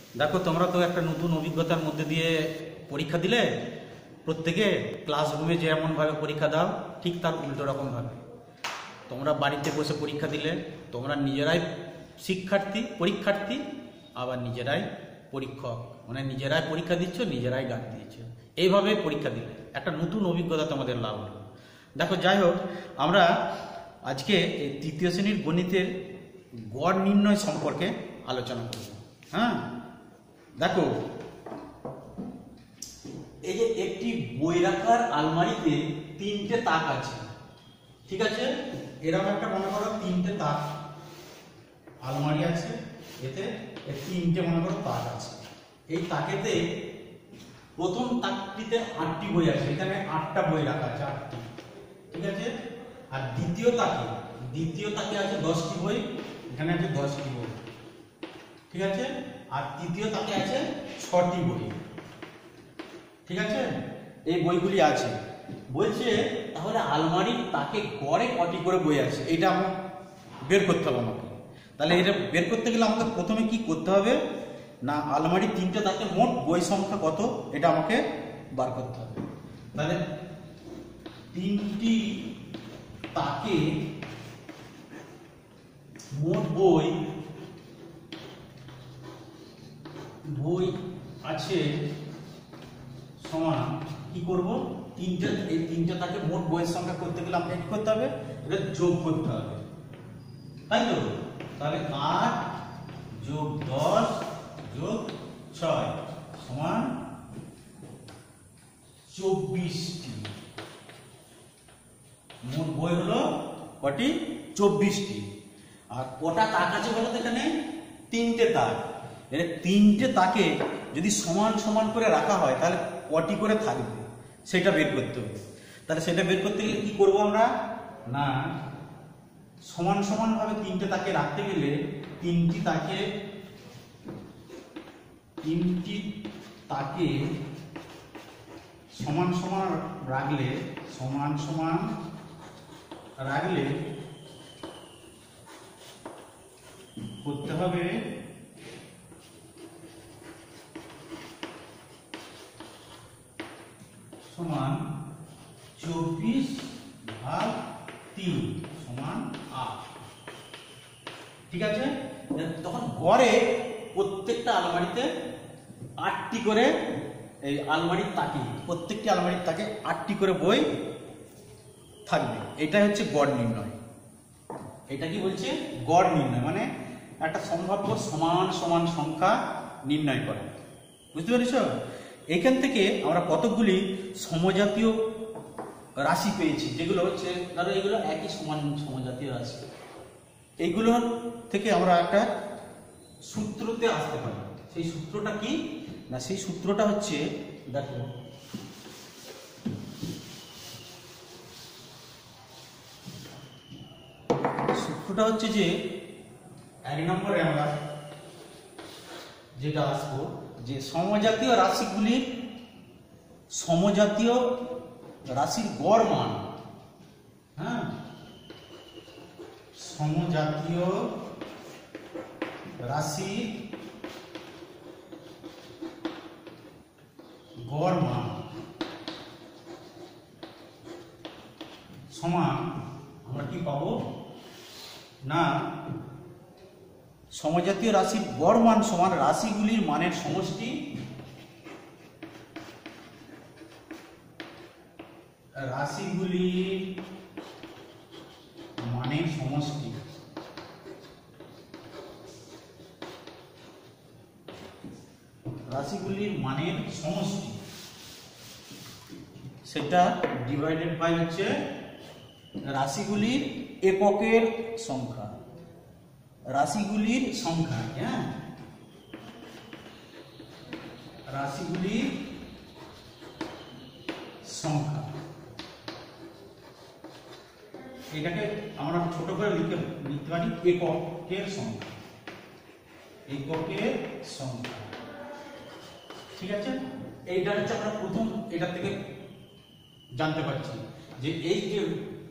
দেখো তোমরা তো একটা নতুন অভিজ্ঞতার মধ্যে দিয়ে পরীক্ষা দিলে। প্রত্যেকে ক্লাসরুমে যেমনভাবে পরীক্ষা দাও ঠিক তার উল্টো রকমভাবে তোমরা বাড়িতে বসে পরীক্ষা দিলে। তোমরা নিজেরাই পরীক্ষার্থী আবার নিজেরাই পরীক্ষক, মানে নিজেরাই পরীক্ষা দিচ্ছ, নিজেরাই গান দিচ্ছ। এইভাবে পরীক্ষা দিলে একটা নতুন অভিজ্ঞতা তোমাদের লাভ হলো। দেখো যাই হোক, আমরা আজকে এই তৃতীয় শ্রেণীর গণিতের গড় নির্ণয় সম্পর্কে আলোচনা করব। হ্যাঁ, দেখো এই যে একটি বই রাখার আলমারিতে তিনটে তাক আছে, ঠিক আছে? এরকম একটা মনে করো তিনটে তাক আলমারি আছে, এতে তিনটে মনে করো তাক আছে। এই তাকেতে প্রথম তাকটিতে 8টি বই আছে, এখানে 8টা বই রাখা আছে, 8টি, ঠিক আছে? আর দ্বিতীয় তাকে আছে 10টি বই, এখানে আছে 10টি বই, ঠিক আছে? আর তৃতীয় তাকে আছে 6টি বই, ঠিক আছে? এই বইগুলি আছে। বলছে তাহলে আলমারির তাকে গড়ে কটি করে বই আছে, এটা আমরা বের করতে হবে আমাকে। তাহলে এটা বের করতে গেলে আমাকে প্রথমে কি করতে হবে না, আলমারির তিনটে তাকে মোট বই সংখ্যা কত এটা আমাকে বার করতে হবে। তাহলে তিনটি তাকে মোট বই আছে সমান কি করব, এই তিনটে তাকে মোট বইয়ের সংখ্যা করতে গেলে আমাকে কি করতে হবে, এটা যোগ করতে হবে, তাই তো? তাহলে 8 যোগ 10 যোগ 6 সমান 24টি। মোট বই হলো কটি? 24টি। আর কটা তাক আছে বলো তো? এখানে তিনটে তাক। এর তিনটে তাকে যদি সমান সমান করে রাখা হয় তাহলে কটি করে থাকবে সেটা বের করতে হবে। তাহলে সেটা বের করতে গেলে কি করব আমরা না, সমান সমান ভাবে তিনটে তাকে রাখতে গেলে তিনটি তাকে সমান সমান রাখলে করতে হবে সমান 24/3 সমান 8, ঠিক আছে? তখন গড়ে প্রত্যেকটা আলমারিতে 8টি করে, এই আলমারির তাকে প্রত্যেকটি আলমারির তাকে 8টি করে বই থাকবে। এটাই হচ্ছে গড় নির্ণয়। এটা কি বলছে? গড় নির্ণয় মানে একটা সম্ভাব্য সমান সমান সংখ্যা নির্ণয় করা। বুঝতে পেরেছ? এখান থেকে আমরা কতগুলি সমজাতীয় রাশি পেয়েছি, যেগুলো হচ্ছে ধরো এগুলো একই সমজাতীয় রাশি। এইগুলো থেকে আমরা একটা সূত্রতে আসতে পারি। সেই সূত্রটা কি না, সেই সূত্রটা হচ্ছে, দেখো সূত্রটা হচ্ছে যে 1 নম্বরে আমরা যেটা আসবো যে সমজাতীয় রাশির গড় মান, হ্যাঁ, সমজাতীয় রাশির গড় মান সমান আমরা কি পাবো না, সমজাতীয় রাশির গড় মান সমান রাশিগুলির মানের সমষ্টি, রাশিগুলির মানের সমষ্টি। রাশিগুলির মানের সমষ্টি সেটা ডিভাইডেড বাই হচ্ছে রাশিগুলির এককের সংখ্যা, রাশিগুলির সংখ্যা, হ্যাঁ, রাশিগুলির সংখ্যা। এটাকে আমরা ছোট করে লিখতে পারি এককের সংখ্যা, এককের সংখ্যা, ঠিক আছে? এইটা হচ্ছে আমরা প্রথম এটা থেকে জানতে পারছি যে এই যে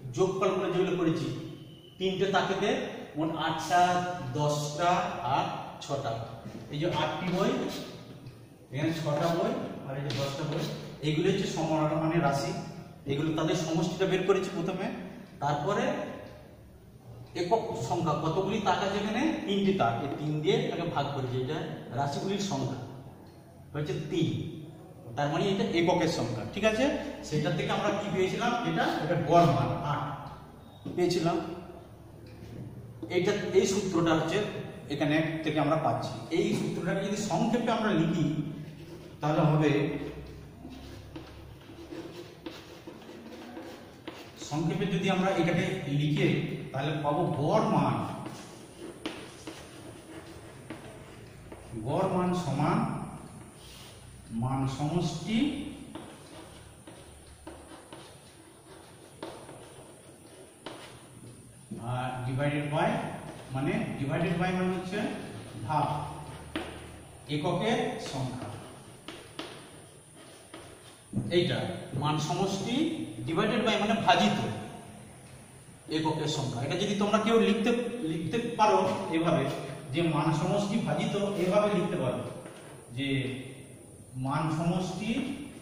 যোগফলগুলো যেগুলো করেছি তিনটে তাকেতে মোট 8টা 10টা আর 6টা। এই যে 8টি বই, এখানে 6টা বই, আর এই যে 10টা বই, এগুলো হচ্ছে সমানুপাতিক রাশি। এগুলো তাদের সমষ্টিটা বের করেছি প্রথমে, তারপরে একক সংখ্যা কতগুলি তাক আছে, এখানে 3টি তাক, এই 3 দিয়ে এটাকে ভাগ করেছি। এটা রাশিগুলির সংখ্যা হচ্ছে 3, তার মানে এটা এককের সংখ্যা। ঠিক আছে, সেটা থেকে আমরা কি পেয়েছিলাম, এটা গড় মান 8 পেয়েছিলাম। এইটা এই সূত্রটা হচ্ছে এখানে থেকে আমরা পাচ্ছি। এই সূত্রটাকে যদি সংক্ষেপে আমরা লিখি তাহলে হবে, সংক্ষেপে যদি আমরা এটাকে লিখে তাহলে পাবো গড় মান সমান মান সমষ্টি আর ডিভাইডেড বাই মানে হচ্ছে ভাগ এককের সংখ্যা। এইটা মান সমষ্টি ডিভাইডেড বাই মানে ভাজিত এককের সংখ্যা। এটা যদি তোমরা কেউ লিখতে পারো এভাবে, যে মান সমষ্টি ভাজিত, এভাবে লিখতে পারো যে মান সমষ্টি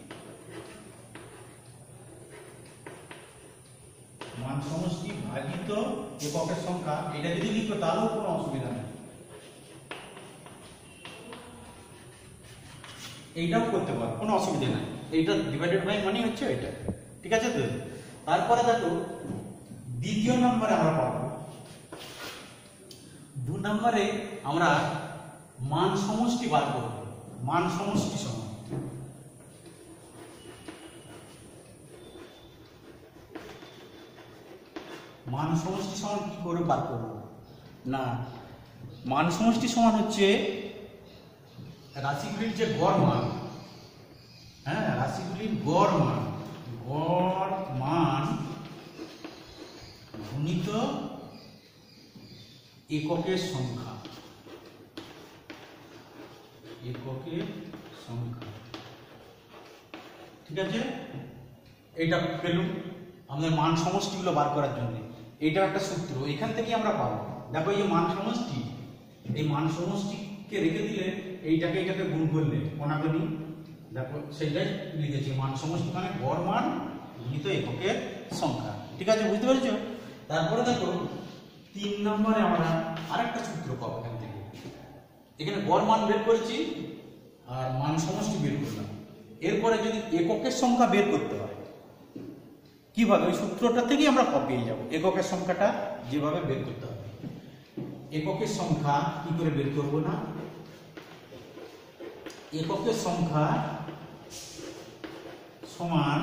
ভাজিত এককের সংখ্যা, এটা যদি লিখো তাহলেও কোনো অসুবিধা নেই, এইটাও করতে পারো, কোনো অসুবিধা নাই। এইটা ডিভাইডেড বাই মানে হচ্ছে এটা। ঠিক আছে তো, তারপরে দেখো দ্বিতীয় নম্বরে আমরা পাবো, 2 নম্বরে আমরা মান সমষ্টি বার করব। মান সমষ্টি সমান কি করে বার করব না, মান সমষ্টি সমান হচ্ছে রাশিগুলির যে গড় মান, হ্যাঁ রাশিগুলির গড় মান গুণিত এককের সংখ্যা। ঠিক আছে, এটা পেলুম আমাদের মান সমষ্টিগুলো বার করার জন্য। এটা একটা সূত্র, এখান থেকে আমরা পাবো। দেখো এই যে মান সমষ্টি, এই মান সমষ্টিকে রেখে দিলে এইটাকে গুণ করলে কোনাগুনি, দেখো সেইটাই লিখেছি, মান সমষ্টি মানে গড় মান গুণিত এককের সংখ্যা। ঠিক আছে, বুঝতে পেরেছো? তারপরে দেখো 3 নম্বরে আমরা আরেকটা সূত্র পাবো। এখান থেকে এখানে গড় মান বের করেছি আর মান সমষ্টি বের করলাম। এরপরে যদি এককের সংখ্যা বের করতে হয় কিভাবে, ওই সূত্রটা থেকেই আমরা পেয়ে যাব এককের সংখ্যাটা যেভাবে বের করতে হবে। এককের সংখ্যা কি করে বের করব না, এককের সংখ্যা সমান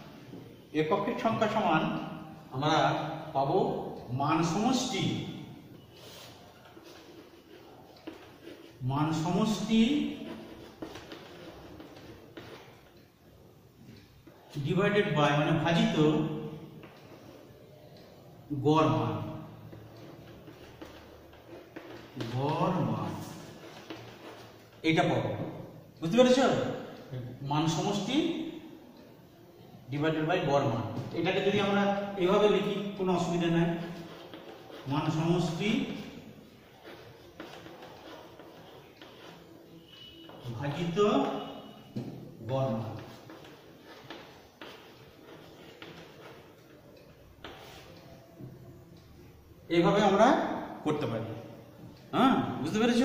আমরা পাবো মান সমষ্টি ডিভাইডেড বাই মানে ভাজিত গড় মান। এইটা পাবো, বুঝতে পেরেছো? মান সমষ্টি ডিভাইডেড বাই গড় মান। এটাকে যদি আমরা এইভাবে লিখি কোনো অসুবিধা নাই, মান সমষ্টি ভাজিত গড় মান। এইভাবে আমরা করতে পারি। হ্যাঁ, বুঝতে পেরেছো?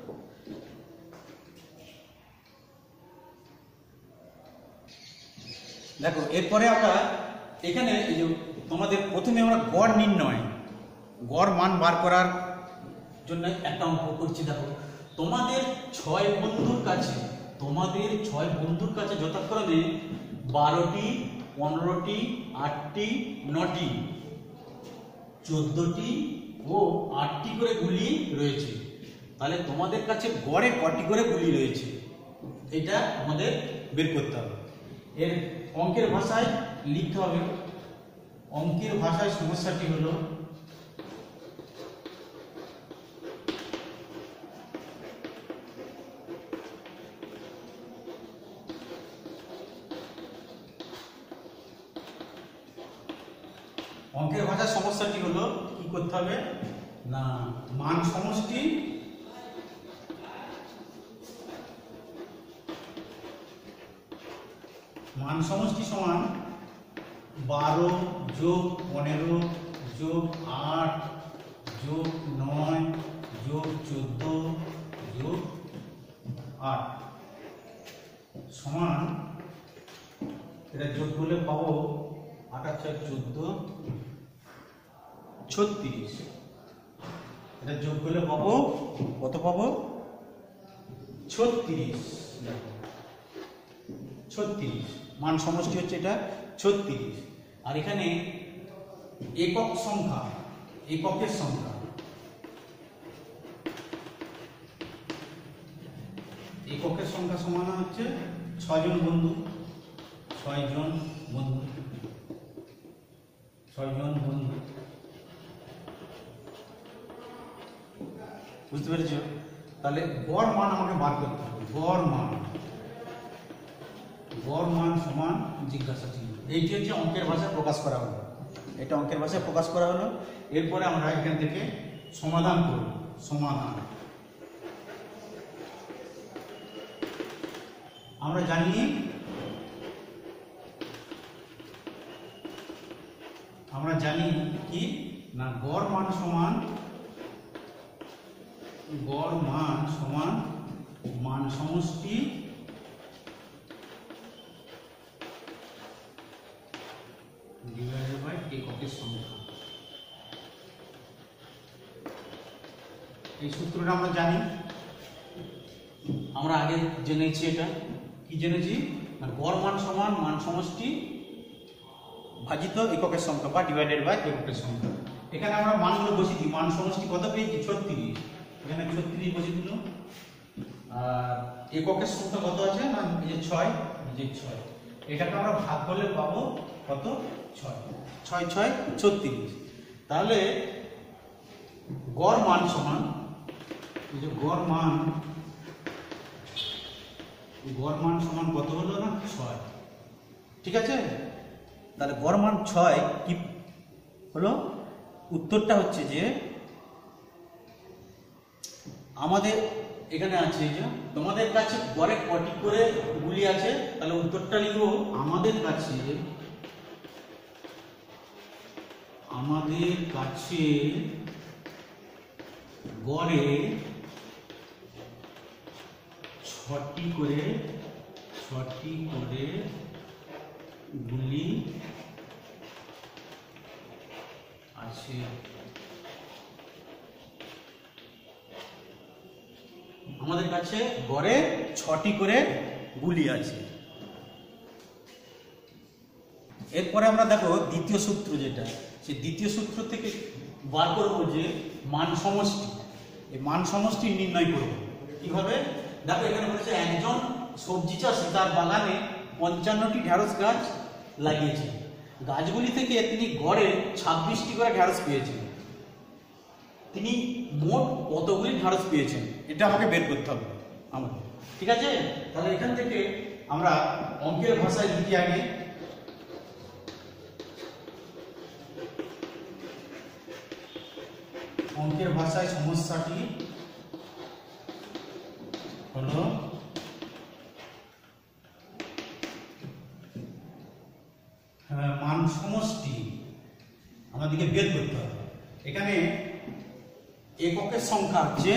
দেখো এরপরে আমরা এখানে এই যে তোমাদের প্রথমে আমরা গড় নির্ণয়, গড় মান বার করার জন্য একটা অঙ্ক করছি। দেখো তোমাদের 6 বন্ধুর কাছে যথাক্রমে 12টি, 15টি, 8টি, 9টি, 14টি ও 8টি করে গুলি রয়েছে। তাহলে তোমাদের কাছে গড়ে কটি করে গুলি রয়েছে, এটা আমাদের বের করতে হবে। এর অঙ্কের ভাষায় লিখতে হবে। অঙ্কের ভাষায় সমস্যাটি হলো কি করতে হবে না, মান সমষ্টি মান সমষ্টি সমান 12 যোগ 15 যোগ 8 যোগ 9 যোগ 14 যোগ 8 সমান, এটা যোগ করলে পাবো 8 আর 4 14 36। এটা যোগ করলে পাবো কত? পাবো 36। 36 মান সমষ্টি হচ্ছে এটা 36। আর এখানে একক সংখ্যা, এককের সংখ্যা, এককের সংখ্যা সমান হচ্ছে 6 জন বন্ধু, 6 জন বন্ধু, 6 জন বন্ধু। বুঝতে পেরেছ? তাহলে গড় মান আমাকে বার করতে হবে। গড় মান সমান জিজ্ঞাসা চিহ্ন। এইটি হচ্ছে অঙ্কের ভাষায় প্রকাশ করা হলো। এটা অঙ্কের ভাষায় প্রকাশ করা হলো। এরপরে আমরা এখান থেকে সমাধান করব। সমাধান আমরা জানি কি না, গড় মান সমান মান সমষ্টি ডিভাইডেড বাই এককের সংখ্যা। এই সূত্রটা আমরা জানি, আমরা আগে জেনেছি। এটা কি জেনেছি? গড় মান সমান মান সমষ্টি ভাজিত এককের সংখ্যা বা ডিভাইডেড বাই এককের সংখ্যা। এখানে আমরা মানগুলো বসিয়ে দিই। মান সমষ্টি কত পেয়েছি? 36। এখানে 36 বসিয়ে দিল। আর এককের সংখ্যা কত আছে? না এই যে 6, এই যে 6। এটাকে আমরা ভাগ করলে পাবো কত? 6। 6 6 36। তাহলে গড় মান সমান, এই যে গড় মান সমান কত হলো? না 6। ঠিক আছে? তাহলে গড় মান 6 কি হলো? উত্তরটা হচ্ছে যে আমাদের এখানে আছে যে তোমাদের কাছে গড়ে কটি করে গুলি আছে, তাহলে উত্তরটা লিখবো আমাদের কাছে গড়ে 6টি করে গুলি আছে। আমাদের কাছে গড়ে 6টি করে গুলি আছে। এরপরে আমরা দেখো দ্বিতীয় সূত্র, যেটা সেই দ্বিতীয় সূত্র থেকে বার করবো যে মান সমষ্টি। এই মান সমষ্টি নির্ণয় করব কিভাবে? দেখো এখানে বলেছে একজন সবজি চাষি তার বাগানে 55টি ঢেঁড়স গাছ লাগিয়েছেন। গাছগুলি থেকে তিনি গড়ে 26টি করে ঢেঁড়স পেয়েছেন। তিনি মোট কতগুলি ঢেঁড়স পেয়েছেন এটা আমাকে বের করতে হবে আমাদের। ঠিক আছে? তাহলে এখান থেকে আমরা অঙ্কের ভাষায় লিখি আগে। অঙ্কের ভাষায় সমস্যাটি হলো মান সমষ্টি আমাদেরকে বের করতে হবে। এখানে এককের সংখ্যা হচ্ছে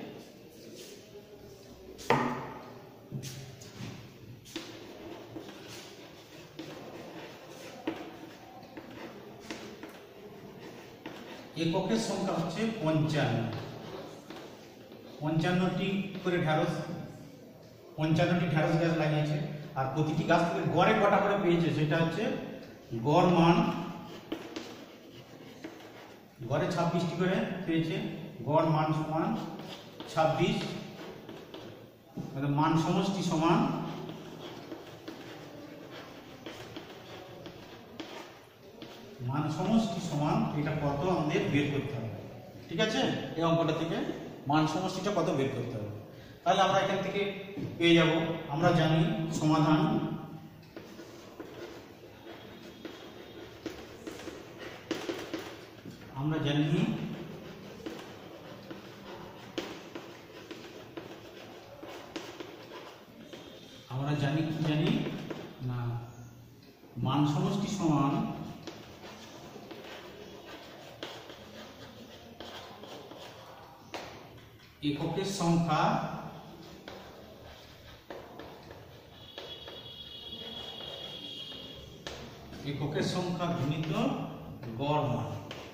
এককের সংখ্যা হচ্ছে 55। 55টি করে ঢেঁড়স, 55টি ঢেঁড়স গাছ লাগিয়েছে। আর প্রতিটি গাছ থেকে গড়ে কটা করে পেয়েছে সেটা হচ্ছে গড় মান। গড়ে 26টি করে পেয়েছে। গড় মান সমান 26। মান সমষ্টি সমান এটা কত আমাদের বের করতে হবে। ঠিক আছে? এই অঙ্কটা থেকে মান সমষ্টিটা কত বের করতে হবে। তাহলে আমরা এখান থেকে পেয়ে যাব, আমরা জানি সমাধান আমরা জানি কি জানি না মান সমষ্টি সমান এককের সংখ্যা গুণিত গড় মান।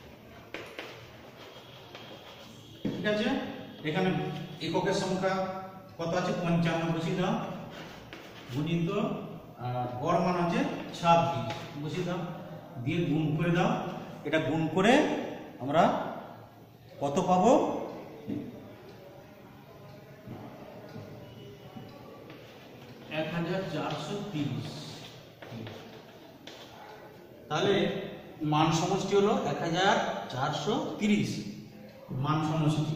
ঠিক আছে, এখানে এককের সংখ্যা কত আছে 55 বসিয়ে দাও, গুণিত গড় মান আছে 26 বসিয়ে দাও, দিয়ে গুণ করে দাও। এটা গুণ করে আমরা কত পাবো? 1430। তাহলে মান সমষ্টি হলো 1430 মান সমষ্টি।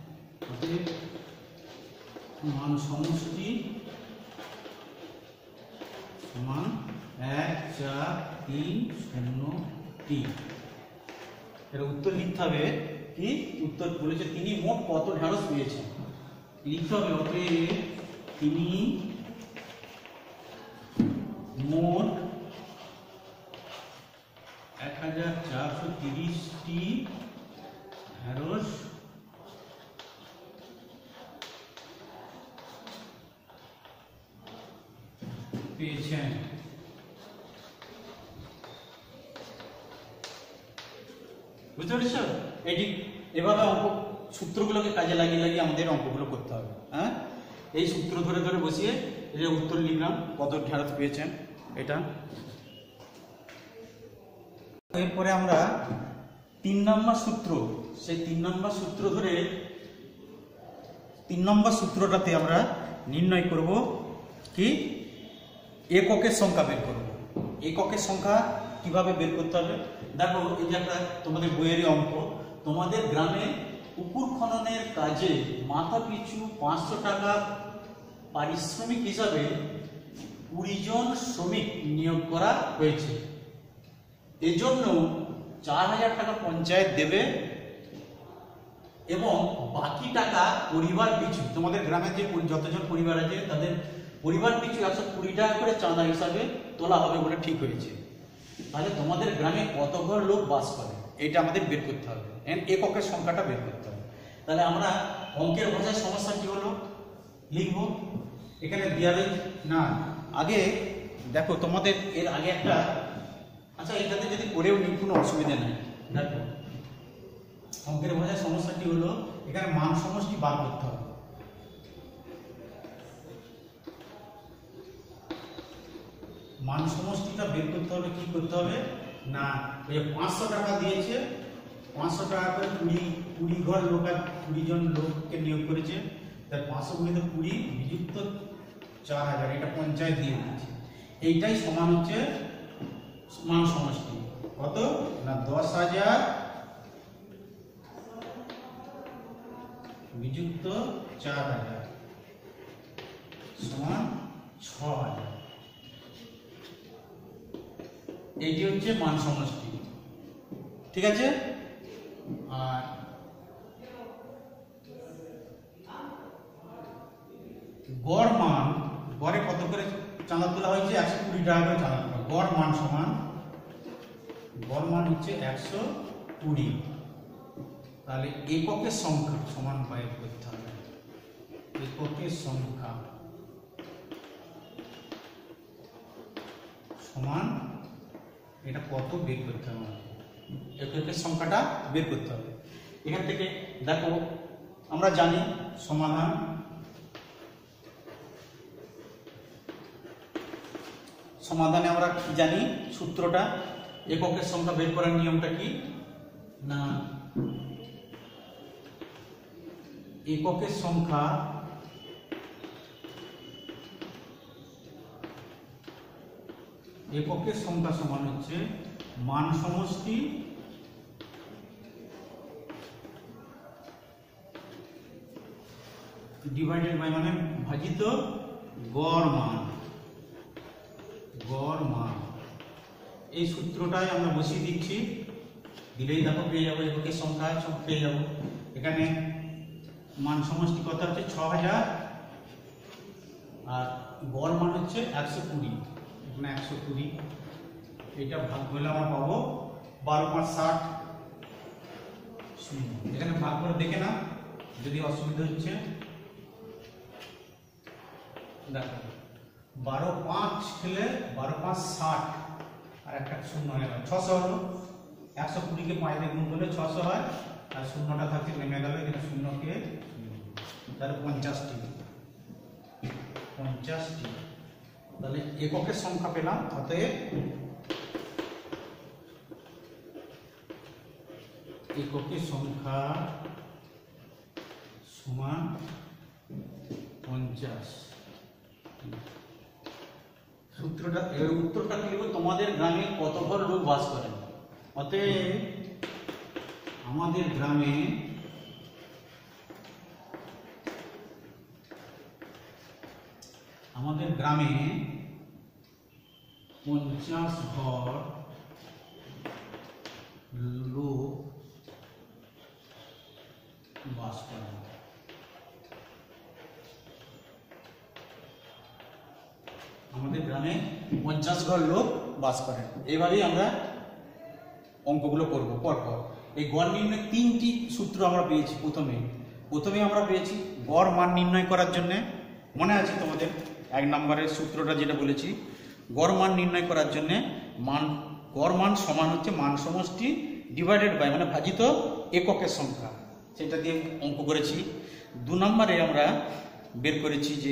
মান সমষ্টি সমান 14303। এর উত্তর লিখতে হবে কি? উত্তর বলেছে তিনি মোট কত ঢেঁড়স পেয়েছেন, লিখতে হবে অতএব তিনি মোট 1430টি ঢেঁড়স পেয়েছেন। বুঝতে পেরেছ? এটি এভাবে অঙ্ক সূত্রগুলোকে কাজে লাগিয়ে আমাদের অঙ্কগুলো করতে হবে। হ্যাঁ, এই সূত্র ধরে ধরে বসিয়ে এই যে উত্তর লিখলাম কত ঢেঁড়স পেয়েছেন এটা। এরপরে আমরা 3 নম্বর সূত্র, সেই 3 নম্বর সূত্র ধরে 3 নম্বর সূত্রটাতে আমরা নির্ণয় করব কি? এককের সংখ্যা বের করব। এককের সংখ্যা কিভাবে বের করতে হবে দেখো, এই যে একটা তোমাদের বইয়েরই অঙ্ক, তোমাদের গ্রামে পুকুর খননের কাজে মাথা পিছু 500 টাকা পারিশ্রমিক হিসাবে 20 জন শ্রমিক নিয়োগ করা হয়েছে। এজন্য 4000 টাকা পঞ্চায়েত দেবে এবং বাকি টাকা পরিবার পিছু, তোমাদের গ্রামের যে যতজন পরিবার আছে তাদের পরিবার পিছু 120 টাকা করে চাঁদা হিসাবে তোলা হবে বলে ঠিক হয়েছে। তাহলে তোমাদের গ্রামে কত ঘর লোক বাস করে এটা আমাদের বের করতে হবে, এককের সংখ্যাটা বের করতে হবে। তাহলে আমরা অঙ্কের ভাষায় সমস্যা কি হলো লিখবো, এখানে দেওয়া না। আগে দেখো তোমাদের এর আগে একটা, আচ্ছা এটাতে যদি করেও নি কোনো অসুবিধা নেই। দেখো অঙ্কের ভাষায় সমস্যাটি হলো এখানে মান সমষ্টি বার করতে হবে। মান সমষ্টিটা বের করতে হবে, কি করতে হবে না, এই 500 টাকা দিয়েছে, 500 টাকা করে 20 ঘর লোক, 20 জন লোককে নিয়োগ করেছে, তাই 500 গুণিত 20 বিযুক্ত 4000, এটা পঞ্চায়েত দিয়ে দিয়েছে। এইটাই সমান হচ্ছে মান সমষ্টি। কত না 10,000 বিযুক্ত 4000 সমান 6000। এইটি হচ্ছে মান সমষ্টি। ঠিক আছে, আর গড় মান, গড়ে কত করে চাঁদা তোলা হয়েছে? 120 টাকা করে চাঁদা তোলা। গড় মান সমান, গড় মান হচ্ছে 120। তাহলে এককের সংখ্যা সমান বাইর করতে হবে। এককের সংখ্যা সমান এটা কত বের করতে হবে, এককের সংখ্যাটা বের করতে হবে। এখান থেকে দেখো আমরা জানি সমাধান, সমাধানে আমরা কি জানি সূত্রটা, এককের সংখ্যা বের করার নিয়মটা কি না, এককের সংখ্যা সমান হচ্ছে মান সমষ্টি ডিভাইডেড বাই, মানে ভাজিত গড় মান। গড় মান এই সূত্রটাই আমরা বসিয়ে দিচ্ছি, দিলেই দেখো পেয়ে যাবো এককের সংখ্যা সব পেয়ে যাবো। এখানে মান সমষ্টি কত হচ্ছে 6000, আর গড় মান হচ্ছে 120, এখানে 120। এটা ভাগ করলে আমরা পাবো 12 5 60 শূন্য। এখানে ভাগ করে দেখে না যদি অসুবিধা হচ্ছে। দেখো 12 5 খেলে 12 5 60 আর একটা শূন্য হয়ে গেল 600 হলো। 120 কে 5 দিয়ে গুণ করলে 600 হয় আর শূন্যটা থাকে নেমে গেল এখানে শূন্যকে তাহলে 50টি তাহলে এককের সংখ্যা পেলাম। অতএব এককের সংখ্যা সমান 50। সূত্রটা এর উত্তরটা কি লিখব? তোমাদের গ্রামে কত ঘর লোক বাস করেন? অতএব আমাদের গ্রামে আমাদের গ্রামে 50 ঘর লোক বাস করেন। আমাদের গ্রামে 50 ঘর লোক বাস করেন। এইভাবেই আমরা অঙ্কগুলো করব পরপর। এই গড় নির্ণয় 3টি সূত্র আমরা পেয়েছি। প্রথমে আমরা পেয়েছি গড় মান নির্ণয় করার জন্য, মনে আছে তোমাদের 1 নম্বরের সূত্রটা যেটা বলেছি, গড় মান নির্ণয় করার জন্য গড় মান সমান হচ্ছে মান সমষ্টি ডিভাইডেড বাই মানে ভাজিত এককের সংখ্যা, সেটা দিয়ে অঙ্ক করেছি। 2 নম্বরে আমরা বের করেছি যে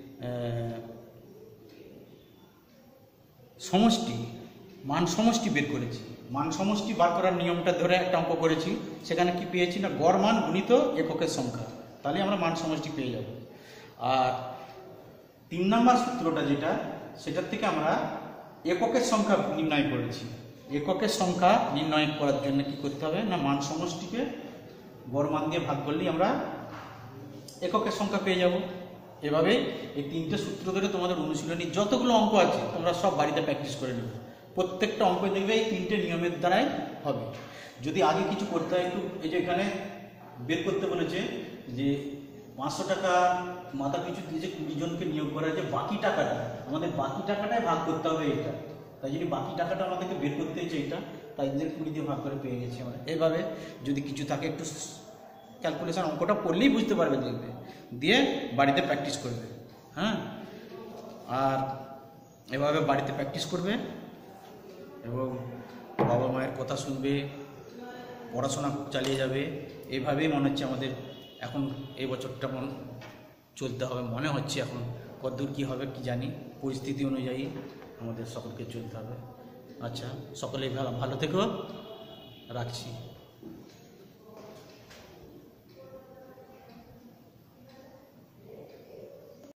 সমষ্টি, মান সমষ্টি বের করেছি। মান সমষ্টি বার করার নিয়মটা ধরে একটা অঙ্ক করেছি। সেখানে কি পেয়েছি না গড় মান গুণিত এককের সংখ্যা, তাহলে আমরা মান সমষ্টি পেয়ে যাব। আর 3 নম্বর সূত্রটা যেটা, সেটার থেকে আমরা এককের সংখ্যা নির্ণয় করেছি। এককের সংখ্যা নির্ণয় করার জন্য কি করতে হবে না মান সমষ্টিকে গড় মান দিয়ে ভাগ করলেই আমরা এককের সংখ্যা পেয়ে যাব। এভাবে এই 3টে সূত্র ধরে তোমাদের অনুশীলনী যতগুলো অঙ্ক আছে তোমরা সব বাড়িতে প্র্যাকটিস করে নেবে। প্রত্যেকটা অঙ্ক দেখবে এই 3টে নিয়মের দ্বারাই হবে। যদি আগে কিছু করতে হয় একটু, এই যে এখানে বের করতে বলেছে যে 500 টাকা মাথা পিছু দিয়েছে 20 জনকে নিয়োগ করা হয়েছে, বাকি টাকাটা আমাদের বাকি টাকাটাই ভাগ করতে হবে এটা। তাই যদি বাকি টাকাটা আমাদেরকে বের করতে হয়েছে এটা, তাই 20 দিয়ে ভাগ করে পেয়ে গেছি আমরা। এইভাবে যদি কিছু থাকে একটু ক্যালকুলেশন অঙ্কটা পড়লেই বুঝতে পারবে, দেখবে দিয়ে বাড়িতে প্র্যাকটিস করবে। হ্যাঁ, আর এভাবে বাড়িতে প্র্যাকটিস করবে এবং বাবা মায়ের কথা শুনবে, পড়াশোনা চালিয়ে যাবে। এইভাবেই মনে হচ্ছে আমাদের এখন এই বছরটা চলতে হবে মনে হচ্ছে। এখন কতদূর কী হবে কি জানি, পরিস্থিতি অনুযায়ী আমাদের সকলকে চলতে হবে। আচ্ছা, সকলেই ভালো থেকো, রাখছি।